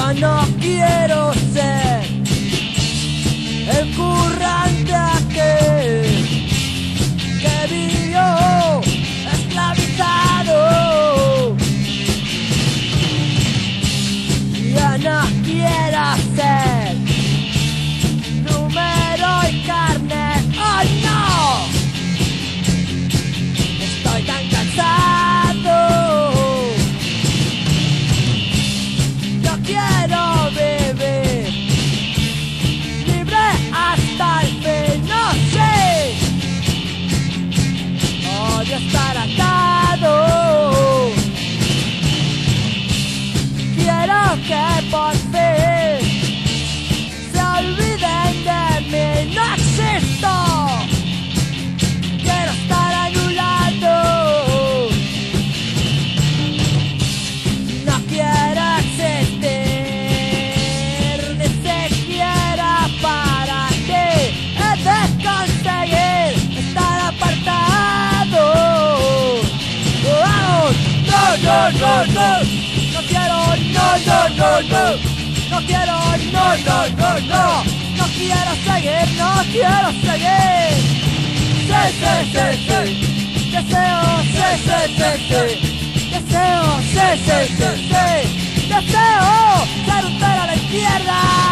Ya no quiero ser el currante aquel que vivió esclavizado. Ya no quiero ser número y carne. ¡Oh no! Estoy tan cansado. Yo quiero vivir libre hasta el fin. No sé, odio estar atado. Quiero que por fin se olviden de mí. No existo. Quiero estar anulado. No quiero existir, ni siquiera para ti. He de conseguir estar apartado. ¡Vamos! No, no, no, no. No quiero, no, no, no, no. No quiero, no, no, no, no. No quiero seguir, no quiero seguir. Sí, sí, sí, sí. Deseo, sí, sí, sí, sí. Deseo, sí, sí, sí, sí. Deseo ser un cero a la izquierda.